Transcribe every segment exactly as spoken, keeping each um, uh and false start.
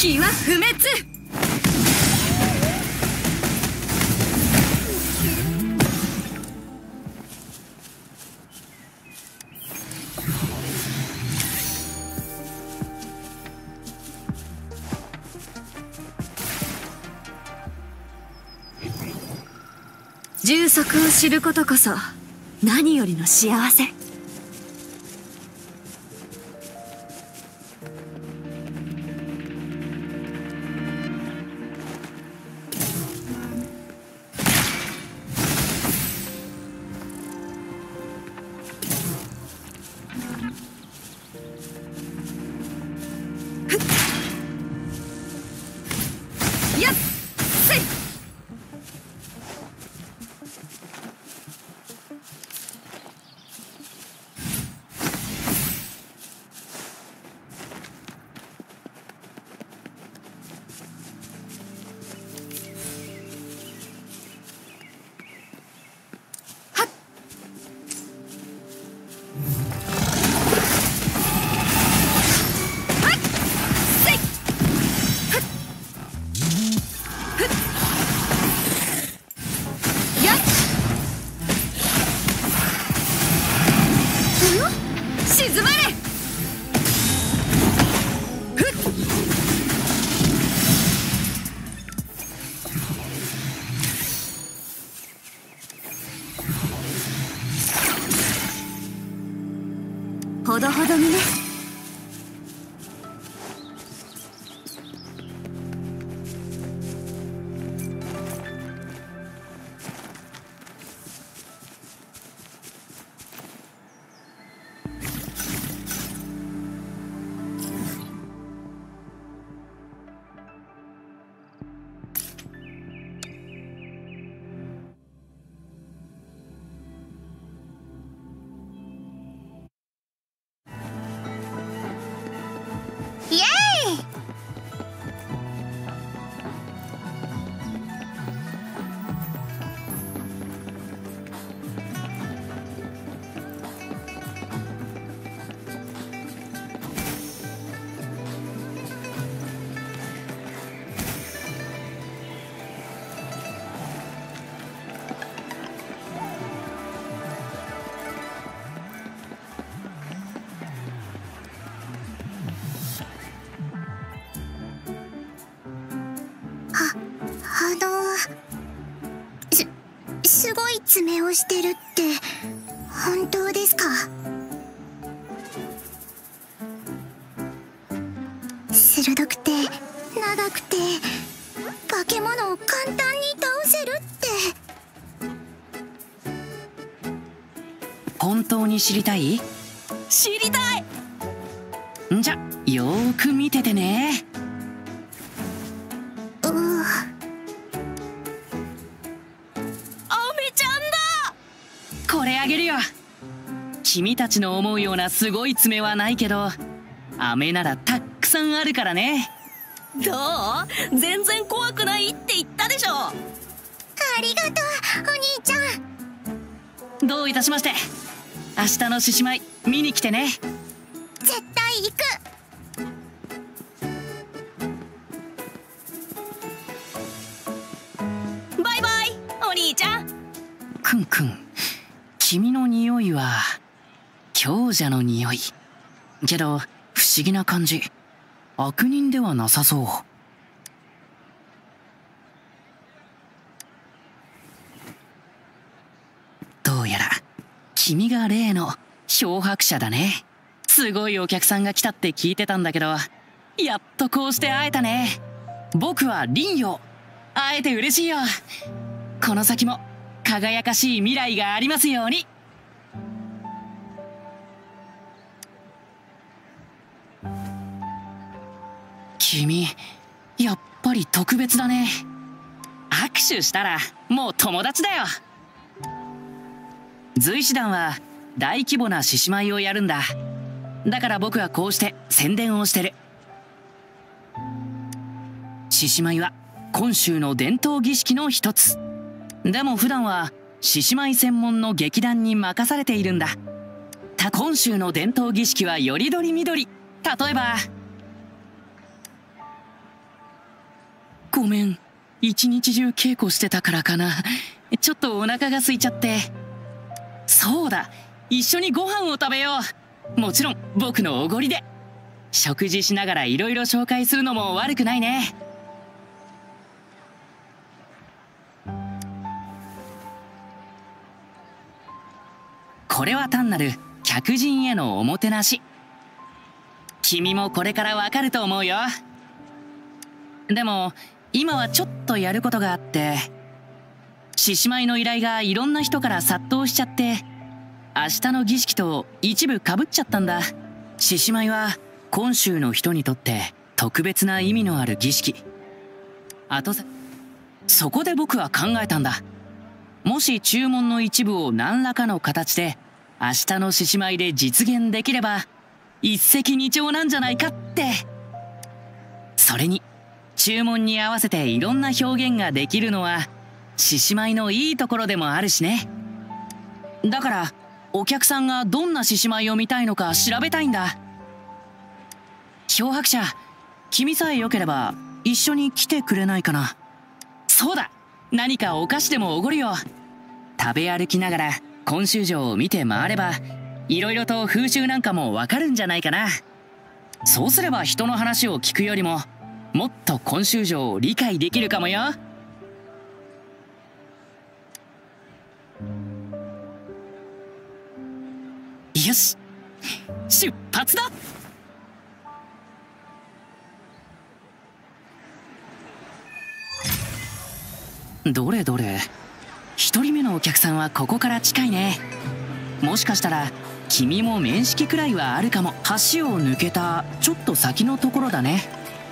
気は不滅。充足を知ることこそ何よりの幸せ。やっせい。静まれ。ふっ。ほどほどにね。 イエーイ。あのすすごい爪をしてるって本当ですか？鋭くて長くて化け物を簡単に倒せるって。 本当に知りたい？ 知りたい。 んじゃよーく見ててね。これあげるよ。君たちの思うようなすごい爪はないけど、飴ならたくさんあるからね。 どう？全然怖くないって言ったでしょ。 ありがとうお兄ちゃん。どういたしまして。明日の獅子舞見に来てね。 絶対行く。 バイバイお兄ちゃん。 くんくん、君の匂いは強者の匂いけど不思議な感じ。悪人ではなさそう。どうやら君が例の漂白者だね。すごいお客さんが来たって聞いてたんだけど、やっとこうして会えたね。僕は林よ。会えて嬉しいよ。この先も輝かしい未来がありますように。君やっぱり特別だね。握手したらもう友達だよ。随師団は大規模な獅子舞をやるんだ。だから僕はこうして宣伝をしてる。獅子舞は今週の伝統儀式の一つ。でも普段は獅子舞専門の劇団に任されているんだ。た今週の伝統儀式はよりどりみどり。例えばごめん、一日中稽古してたからかな。ちょっとお腹が空いちゃって。そうだ、一緒にご飯を食べよう。もちろん僕のおごりで。食事しながらいろいろ紹介するのも悪くないね。これは単なる客人へのおもてなし。君もこれからわかると思うよ。でも今はちょっとやることがあって、獅子舞の依頼がいろんな人から殺到しちゃって、明日の儀式と一部かぶっちゃったんだ。獅子舞は今週の人にとって特別な意味のある儀式。あとそこで僕は考えたんだ。もし注文の一部を何らかの形で明日の獅子舞で実現できれば一石二鳥なんじゃないかって。それに注文に合わせていろんな表現ができるのは獅子舞のいいところでもあるしね。だからお客さんがどんな獅子舞を見たいのか調べたいんだ。漂白者、君さえよければ一緒に来てくれないかな。そうだ、何かお菓子でもおごるよ。食べ歩きながら今週城を見て回ればいろいろと風習なんかもわかるんじゃないかな。そうすれば人の話を聞くよりももっと今週城を理解できるかもよ。よし、出発だ。どれどれ、一人目のお客さんはここから近いね。もしかしたら君も面識くらいはあるかも。橋を抜けたちょっと先のところだね。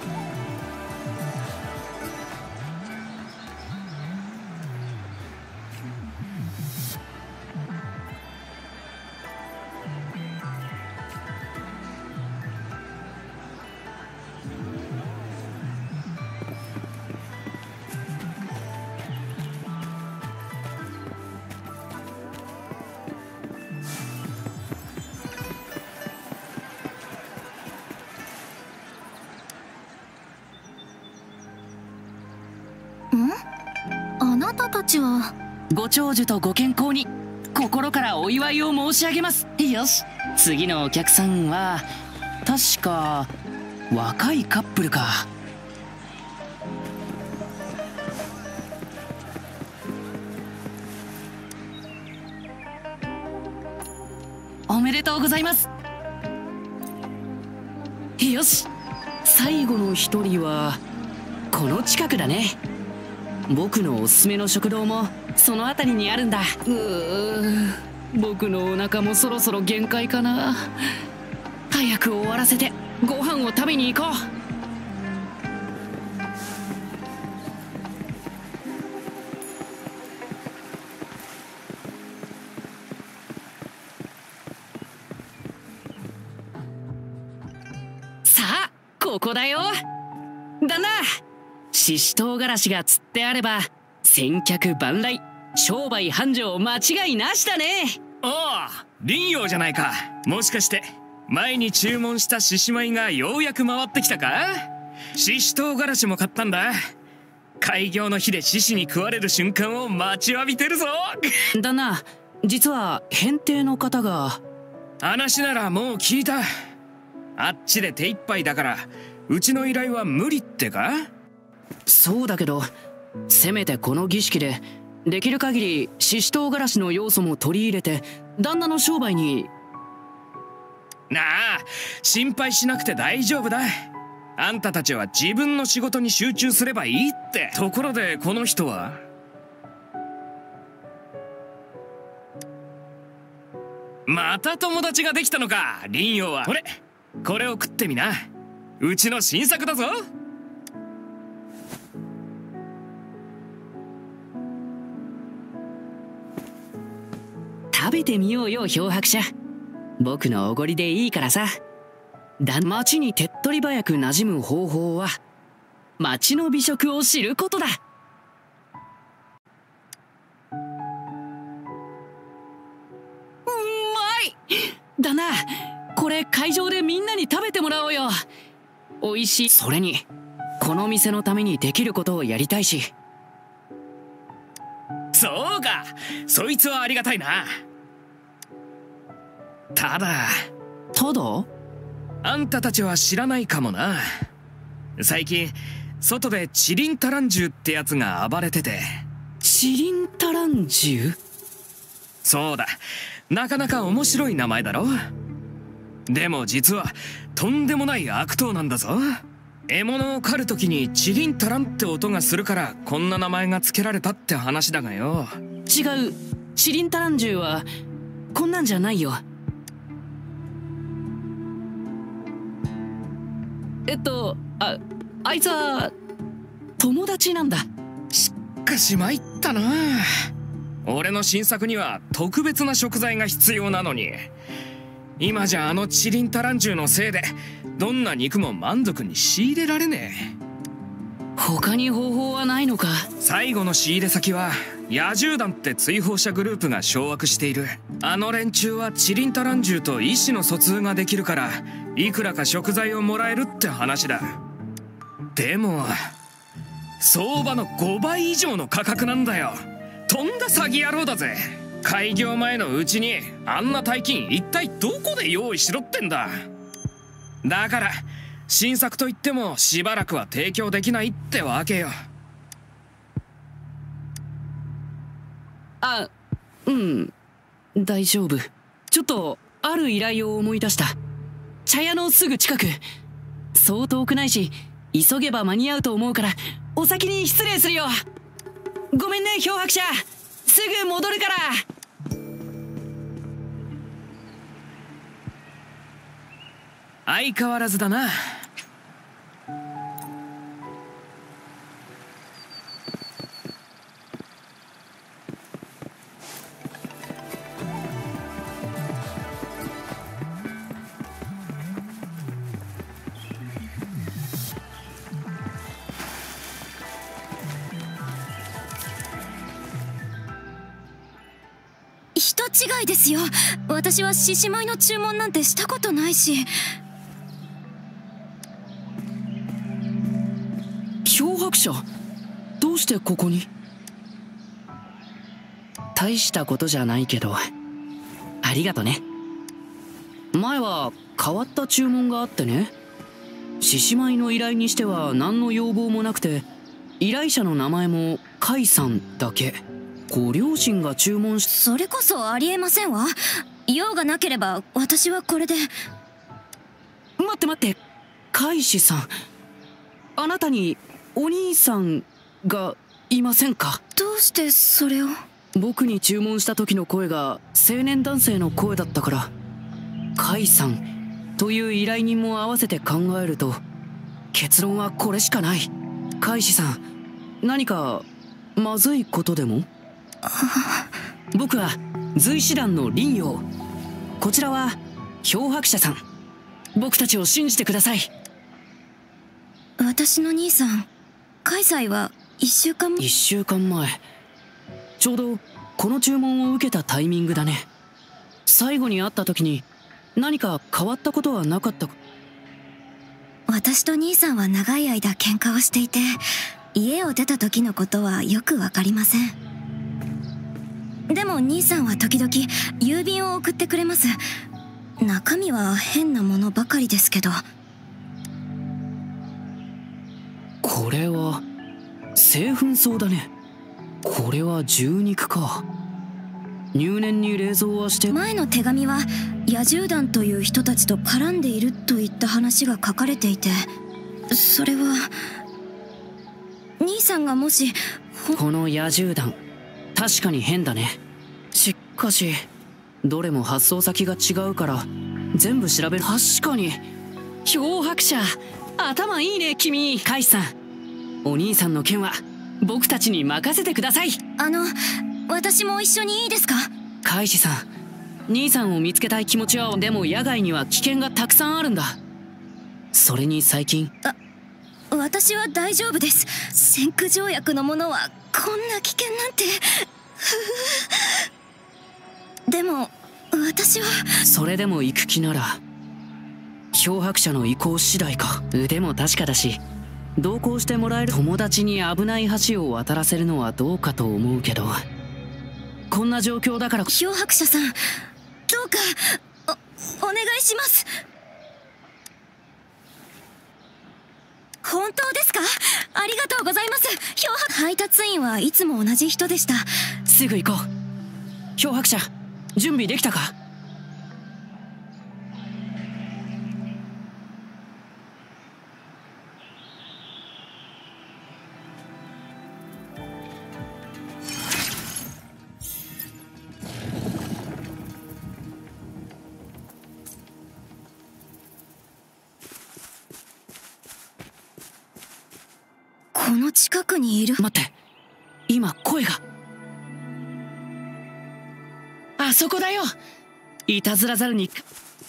あなたたちは。 ご長寿とご健康に心からお祝いを申し上げます。よし、次のお客さんは確か若いカップルか。おめでとうございます。よし、最後の一人はこの近くだね。僕のおすすめの食堂もその辺りにあるんだ。うー、僕のお腹もそろそろ限界かな。早く終わらせてご飯を食べに行こう。さあ、ここだよ。旦那、ししとうがらしが釣ってあれば千客万来、商売繁盛間違いなしだね。 ああ、林陽じゃないか。もしかして前に注文した獅子舞がようやく回ってきたか。ししとうがらしも買ったんだ。開業の日で獅子に食われる瞬間を待ちわびてるぞ。 旦那、実は返廷の方が。 話ならもう聞いた。あっちで手一杯だからうちの依頼は無理ってか。 そうだけど、せめてこの儀式でできる限りししとうがらしの要素も取り入れて旦那の商売に。 なあ、心配しなくて大丈夫だ。あんたたちは自分の仕事に集中すればいいって。ところでこの人は。また友達ができたのか、林陽は。これこれを食ってみな。うちの新作だぞ。 食べてみようよ、漂白者。僕のおごりでいいからさ。だ、町に手っ取り早く馴染む方法は町の美食を知ることだ。うまい。だな、これ会場でみんなに食べてもらおうよ。おいしい。それにここの店のためにできることをやりたいし。 そうか、そいつはありがたいな。ただただあんたたちは知らないかもな。最近外でチリンタランジュってやつが暴れてて。 チリンタランジュ？ そうだ、なかなか面白い名前だろ。でも実はとんでもない悪党なんだぞ。獲物を狩るときにチリンタランって音がするからこんな名前が付けられたって話だがよ。 違う、チリンタランジュはこんなんじゃないよ。えっとああいつは友達なんだ。 しかし参ったな。俺の新作には特別な食材が必要なのに、今じゃあのチリンタランジュのせいでどんな肉も満足に仕入れられねえ。 他に方法はないのか？ 最後の仕入れ先は野獣団って追放者グループが掌握している。あの連中はチリンタランジュと意思の疎通ができるからいくらか食材をもらえるって話だ。でも相場のごばい以上の価格なんだよ。とんだ詐欺野郎だぜ。開業前のうちにあんな大金一体どこで用意しろってんだ。だから新作といってもしばらくは提供できないってわけよ。 あ、うん、大丈夫。ちょっとある依頼を思い出した。茶屋のすぐ近く、そう遠くないし急げば間に合うと思うからお先に失礼するよ。ごめんね漂白者、すぐ戻るから。 相変わらずだな。 人違いですよ。私は獅子舞の注文なんてしたことないし。 漂白者、どうしてここに？大したことじゃないけどありがとね。前は変わった注文があってね、獅子舞の依頼にしては何の要望もなくて、依頼者の名前も甲斐さんだけ。ご両親が注文し… それこそありえませんわ。用がなければ私はこれで。 待って待って、海士さん、あなたにお兄さんがいませんか？ どうしてそれを？ 僕に注文した時の声が青年男性の声だったから、甲斐さんという依頼人も合わせて考えると結論はこれしかない。海士さん、何かまずいことでも？僕は随師団の林陽、こちらは漂白者さん。僕たちを信じてください。 私の兄さん海西は一週間一週間前、ちょうどこの注文を受けたタイミングだね。最後に会った時に何か変わったことはなかったか？ 私と兄さんは長い間喧嘩をしていて、家を出た時のことはよくわかりません。でも兄さんは時々郵便を送ってくれます。中身は変なものばかりですけど。 これは製粉草だね。これは獣肉か。入念に冷蔵はして… 前の手紙は野獣団という人たちと絡んでいるといった話が書かれていて、それは兄さんがもし… この野獣団確かに変だね。しかしどれも発送先が違うから全部調べる。確かに漂白者、頭いいね君。海士さん、お兄さんの件は僕たちに任せてください。 あの私も一緒にいいですか？ 海士さん、兄さんを見つけたい気持ちは…でも野外には危険がたくさんあるんだ。それに最近… あ、私は大丈夫です。先駆条約のものはこんな危険なんて。でも私は… それでも行く気なら漂白者の意向次第か。腕も確かだし同行してもらえる。友達に危ない橋を渡らせるのはどうかと思うけど、こんな状況だから。 漂白者さん、どうかお、お願いします。本当ですか？ありがとうございます。漂白配達員はいつも同じ人でした。 すぐ行こう。漂白者、準備できたか？ この近くにいる。 待って、今声が。あそこだよ。いたずら猿に。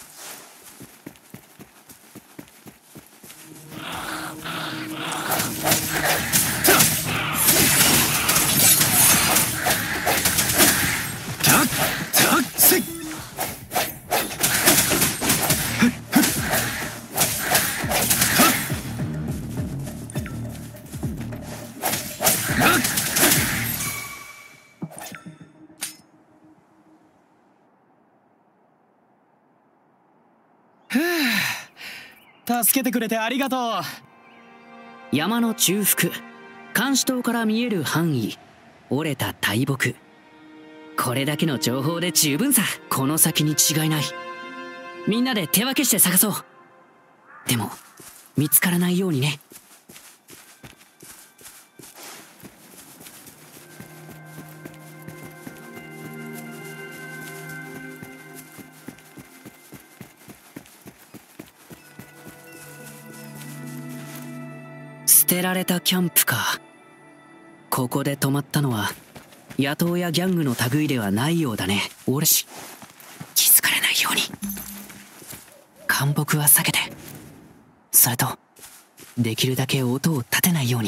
助けてくれてありがとう。 山の中腹、監視塔から見える範囲、折れた大木。これだけの情報で十分さ。この先に違いない。みんなで手分けして探そう。でも見つからないようにね。捨てられたキャンプか。ここで泊まったのは野党やギャングの類ではないようだね。俺し気づかれないように干木は避けて、それとできるだけ音を立てないように。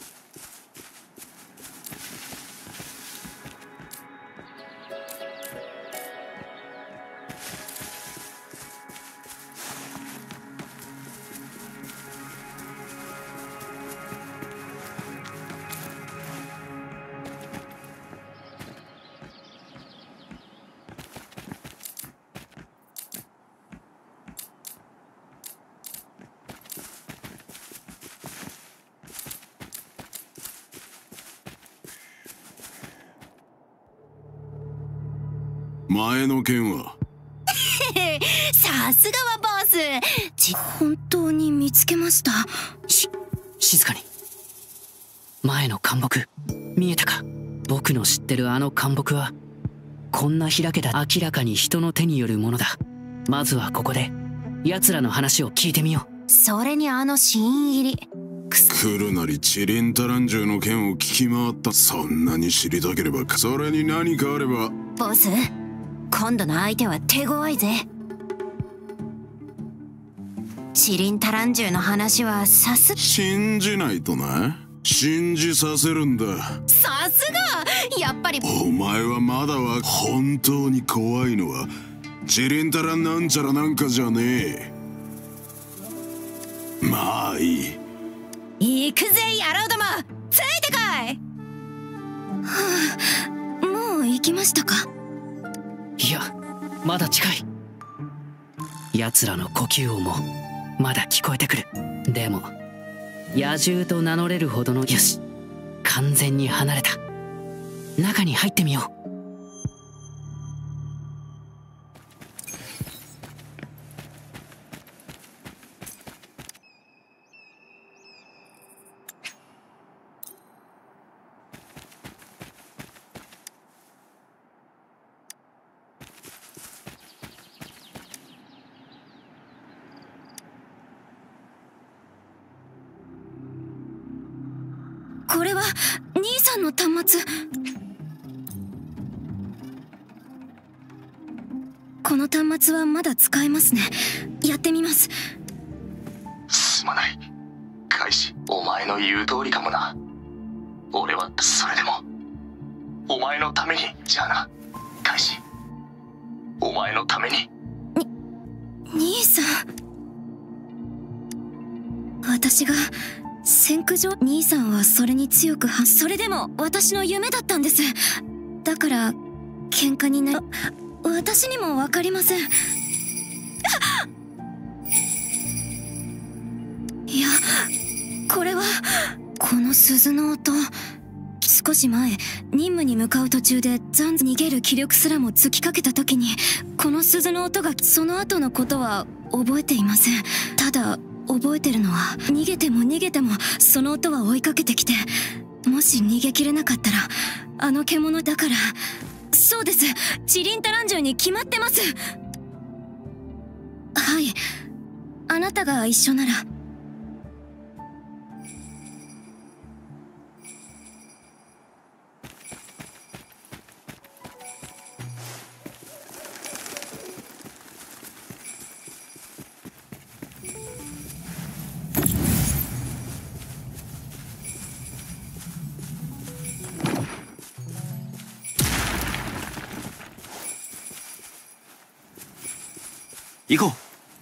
前の件はさすがはボス。ち本当に見つけました。 し静かに。前の干木見えたか？僕の知ってるあの干木はこんな開けた、明らかに人の手によるものだ。まずはここで奴らの話を聞いてみよう。 それにあの新入り来るなりチリンタランジュの件を聞き回った。そんなに知りたければ、それに何かあれば。 ボス、今度の相手は手強いぜ。チリンタランジュの話はさす信じないとな。信じさせるんだ。 さすがやっぱり。 お前はまだは本当に怖いのはチリンタランなんちゃらなんかじゃねえ。まあいい。 行くぜ野郎ども、ついてこい。はあ、もう行きましたか？ いや、まだ近い。奴らの呼吸音もまだ聞こえてくる。でも野獣と名乗れるほどの。よし、完全に離れた。中に入ってみよう。 これは兄さんの端末。この端末はまだ使えますね。やってみます。 すまない。開始。お前の言う通りかもな。俺はそれでもお前のために。じゃあな開始。お前のために。 に兄さん、私が先駆上兄さんはそれに強くはそれでも私の夢だったんです。だから喧嘩にな私にも分かりません。いやこれはこの鈴の音。少し前任務に向かう途中で残逃げる気力すらも尽きかけた時にこの鈴の音が。その後のことは覚えていません。ただ覚えてるのは逃げても逃げてもその音は追いかけてきて、もし逃げきれなかったらあの獣だから。そうです、チリンタランジュに決まってます。はい、あなたが一緒なら。 行こう。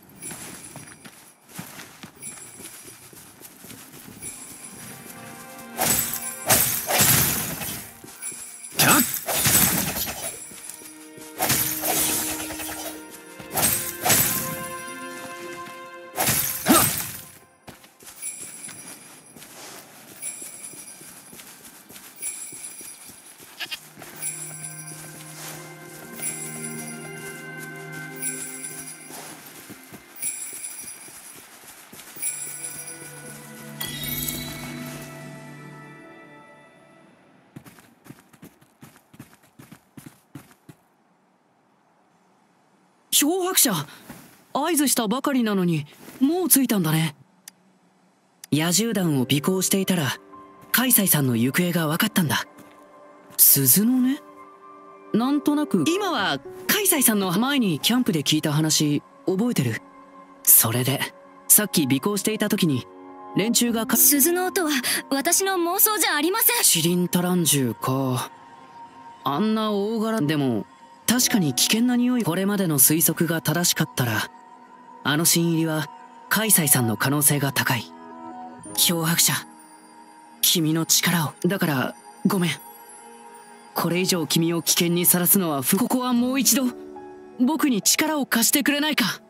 漂白者、合図したばかりなのにもう着いたんだね。野獣団を尾行していたらカイサイさんの行方が分かったんだ。鈴のね、なんとなく今はカイサイさんの前にキャンプで聞いた話覚えてる。それでさっき尾行していた時に連中が鈴の音は私の妄想じゃありません。 チリンタランジュか。あんな大柄でも確かに危険な匂い。これまでの推測が正しかったらあの新入りはカイサイさんの可能性が高い。漂白者、君の力を。だからごめん、これ以上君を危険にさらすのは不。ここはもう一度僕に力を貸してくれないか。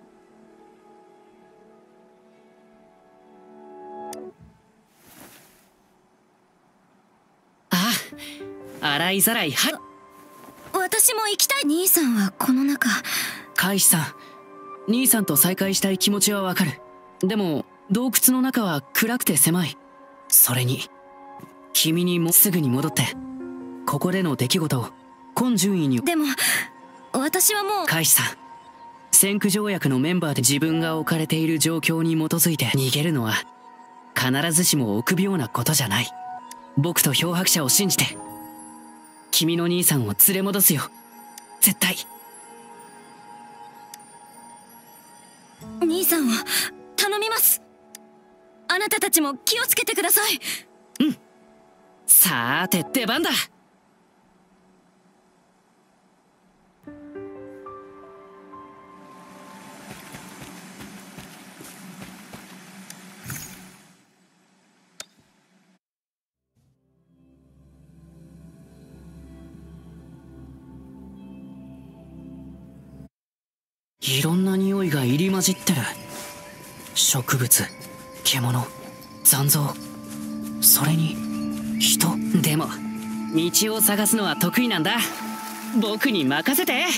ああ、洗いざらい。はい、 私も行きたい。兄さんはこの中。 カイシさん、兄さんと再会したい気持ちはわかる。でも洞窟の中は暗くて狭い。それに君にもすぐに戻ってここでの出来事を今順位に。 でも私はもう。 カイシさん、先駆条約のメンバーで自分が置かれている状況に基づいて逃げるのは必ずしも臆病なことじゃない。僕と漂白者を信じて君の兄さんを連れ戻すよ、絶対。 兄さんを頼みます。あなたたちも気をつけてください。 うん、さーて出番だ。いろんな匂いが入り混じってる。植物、獣、残像、それに人。でも道を探すのは得意なんだ。僕に任せて。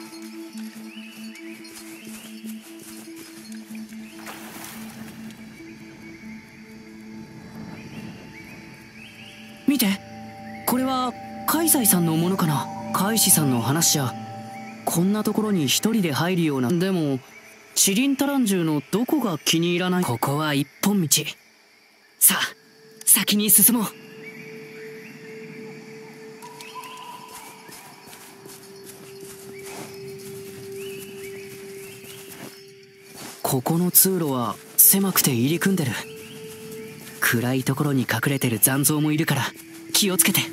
見て、これはカイサイさんのものかな。カイシさんの話じゃこんなところに一人で入るような。でもチリンタランジュのどこが気に入らない。ここは一本道。さあ先に進もう。ここの通路は狭くて入り組んでる。暗いところに隠れてる残像もいるから気をつけて。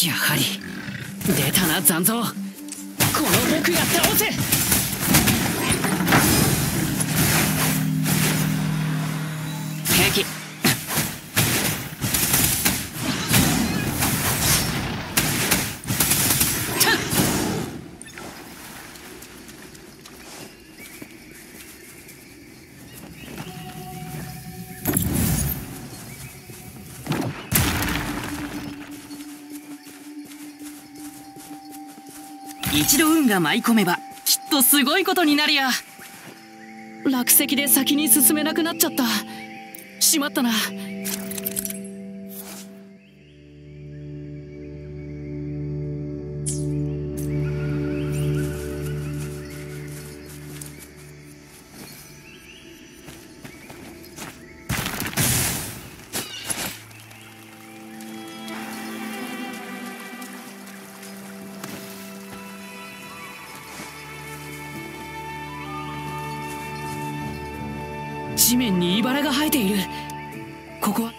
やはり出たな残像。この僕が倒せ。平気。一度運が舞い込めばきっとすごいことになるや。落石で先に進めなくなっちゃった。しまったな。地面に茨が生えている。ここは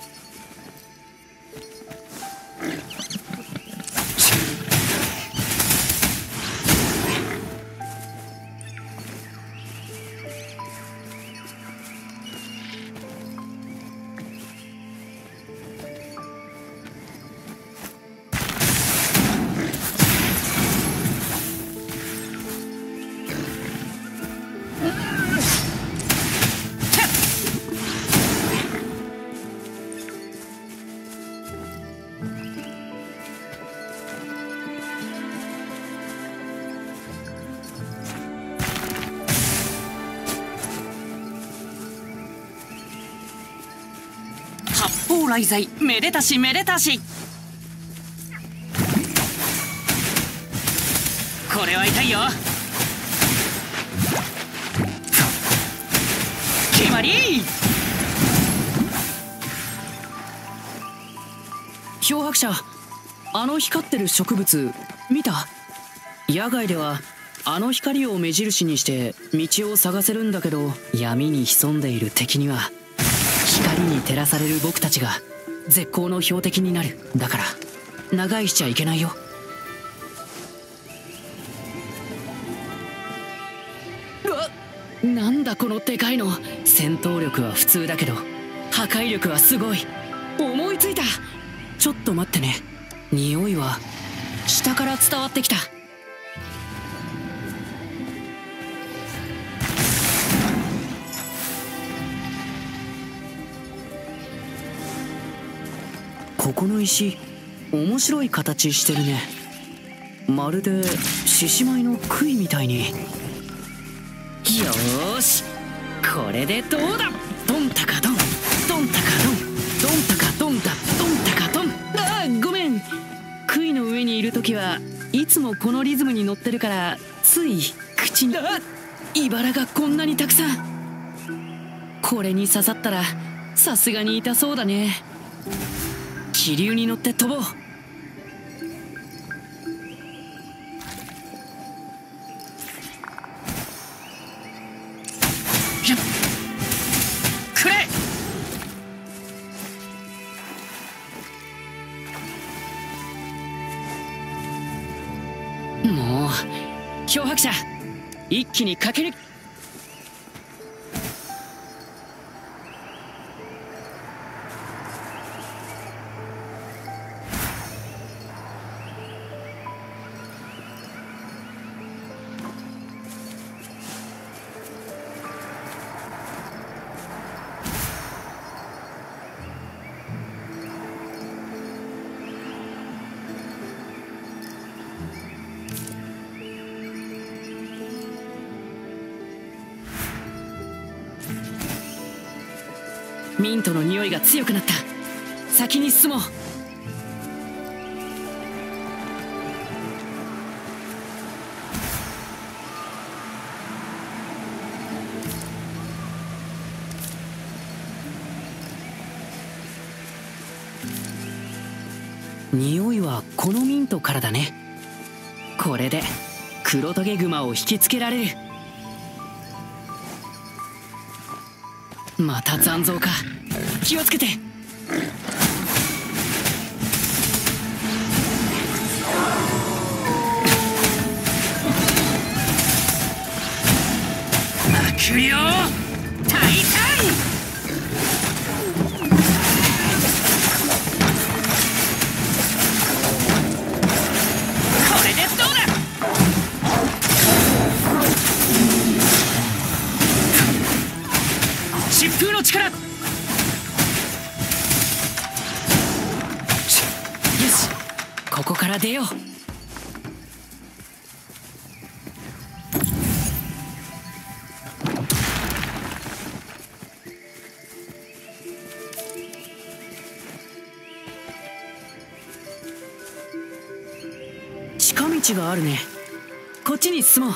八方来財、めでたしめでたし。これは痛いよ。決まり。漂白者、あの光ってる植物見た？野外ではあの光を目印にして道を探せるんだけど、闇に潜んでいる敵には光に照らされる僕たちが絶好の標的になる。だから長居しちゃいけないよ。うわっ、なんだこのでかいの。戦闘力は普通だけど破壊力はすごい。思いついた。ちょっと待ってね。匂いは下から伝わってきた。ここの石、面白い形してるね。まるで獅子舞の杭みたいに。よーし、これでどうだ。ドンタカドン、ドンタカドン、ドンタカドンだ、ドンタカドン。あー、ごめん。杭の上にいる時はいつもこのリズムに乗ってるから、つい口に。あっ、茨がこんなにたくさん。これに刺さったらさすがに痛そうだね。気流に乗って飛ぼう。くれ。もう漂白者、一気に駆け抜け。ミントの匂いが強くなった。先に進もう。匂いはこのミントからだね。これで黒トゲグマを引きつけられる。また残像か。気をつけて。 くよタイタン。これでどうだ。疾風の力。よし、ここから出よう。近道があるね。こっちに進もう。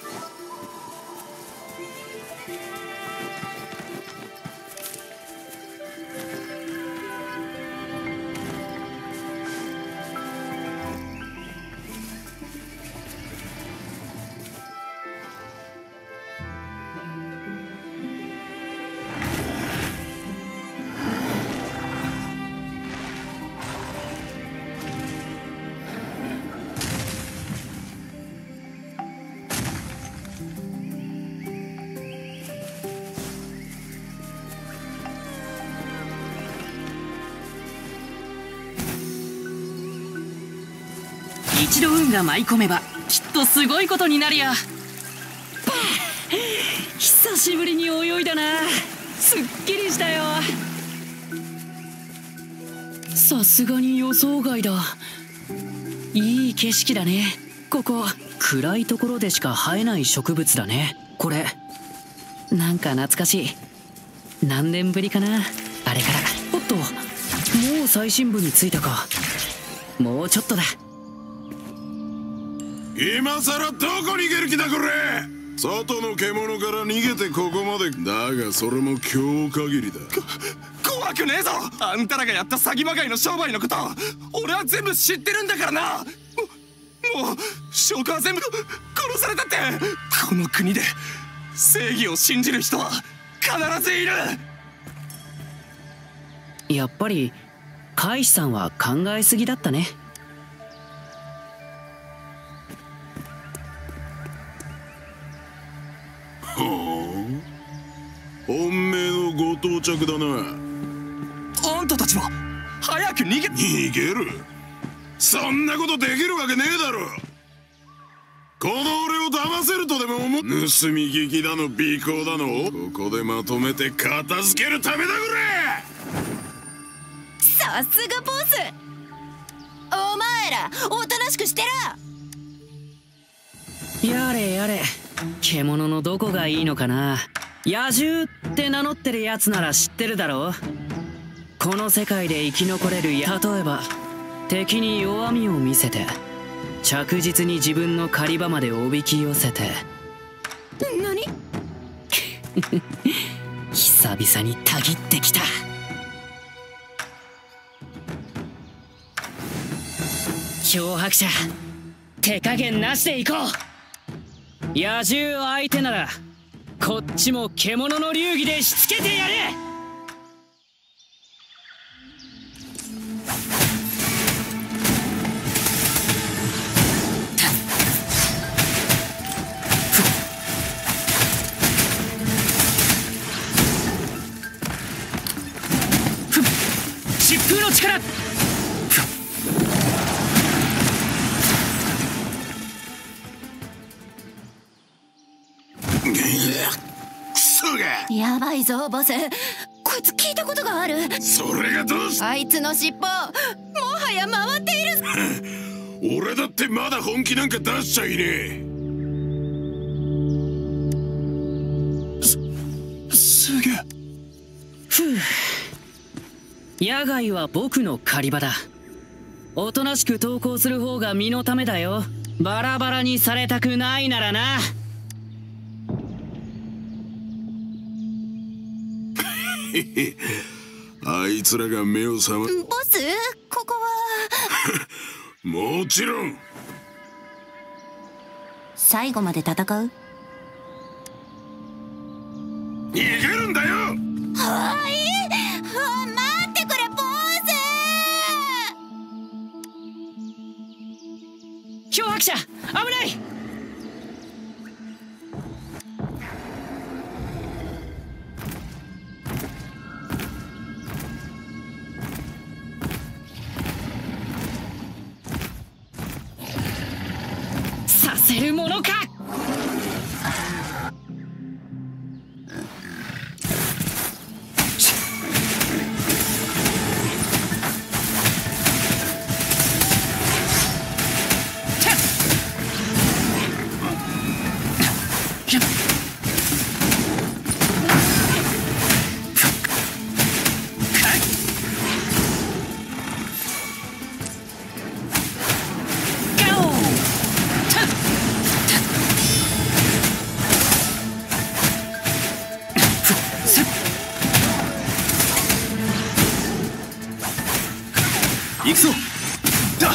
一度運が舞い込めばきっとすごいことになるよ。久しぶりに泳いだな。すっきりしたよ。さすがに予想外だ。いい景色だねここ。暗いところでしか生えない植物だねこれ。なんか懐かしい。何年ぶりかなあれから。おっと、もう最深部に着いたか。もうちょっとだ。 今さらどこ逃げる気だこれ。外の獣から逃げてここまでだが、それも今日限りだ。 怖くねえぞ。あんたらがやった詐欺まがいの商売のこと俺は全部知ってるんだからな。も, もう証拠は全部殺されたって。この国で正義を信じる人は必ずいる。 やっぱりカイシさんは考えすぎだったね。 本命のご到着だな。 あんたたちは早く逃げ。 逃げる？そんなことできるわけねえだろ。この俺を騙せるとでも思っ、盗み聞きだの尾行だのここでまとめて片付けるためだこれ。 さすがボス。お前らおとなしくしてろ。 やれやれ、獣のどこがいいのかな。野獣って名乗ってるやつなら知ってるだろう。この世界で生き残れるや、例えば敵に弱みを見せて着実に自分の狩り場までおびき寄せて。 何？ 久々にたぎってきた。漂白者、手加減なしで行こう。野獣相手ならこっちも獣の流儀でしつけてやれ。疾風の力。 やばいぞボス。こいつ聞いたことがある。 それがどうし。 あいつの尻尾もはや回っている。 俺だってまだ本気なんか出しちゃいねえ。 す、すげえ。 ふう、野外は僕の狩り場だ。おとなしく投降する方が身のためだよ。バラバラにされたくないならな。 あいつらが目を覚ま。 ボス、ここはもちろん。 最後まで戦う？ 逃げるんだよ。 はい、あ、待ってくれボス。 漂白者、危ない。 せるものか。 行くぞ。だ。こ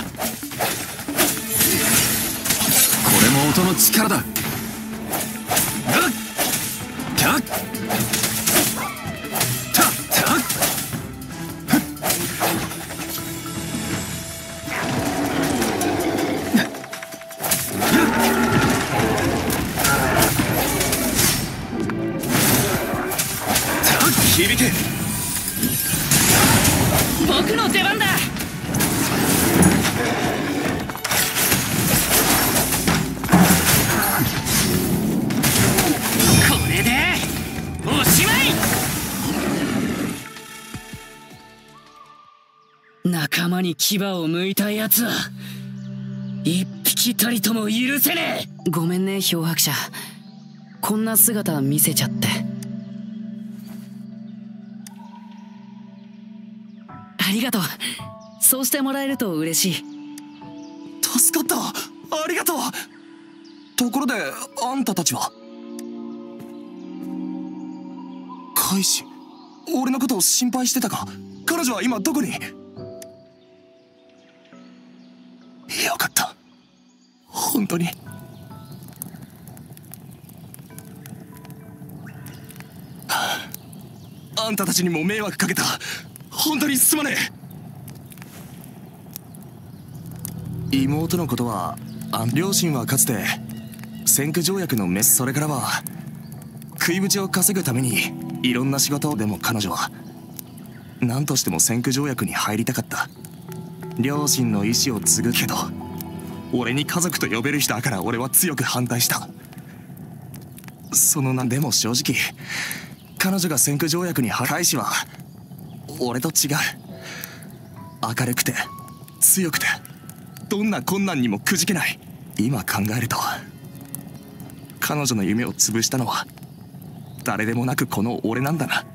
れも音の力だ。たた響け。 僕の出番だ。これでおしまい。仲間に牙を向いたやつは一匹たりとも許せねえ。ごめんね漂白者、こんな姿見せちゃって。ありがとう。そうしてもらえると嬉しい。 助かった。ありがとう。ところであんたたちは。カイシ、俺のことを心配してたか。彼女は今どこに。よかった、本当に。あんたたちにも迷惑かけた。本当にすまねえ。妹のことは、あ両親はかつて先駆条約のメス、それからは食いぶちを稼ぐためにいろんな仕事を。でも彼女は何としても先駆条約に入りたかった。両親の意思を継ぐけど、俺に家族と呼べる人だから俺は強く反対した。そのなんでも正直彼女が先駆条約に入る。大使は俺と違う。明るくて強くてどんな困難にもくじけない。今考えると彼女の夢を潰したのは誰でもなくこの俺なんだな。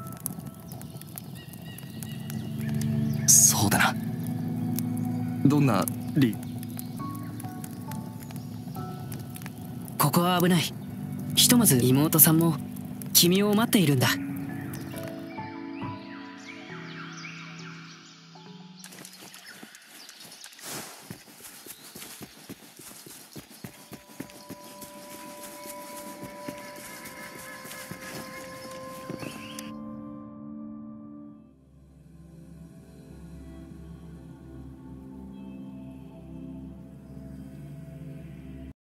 そうだな。どんな理。 ここは危ない。ひとまず妹さんも君を待っているんだ。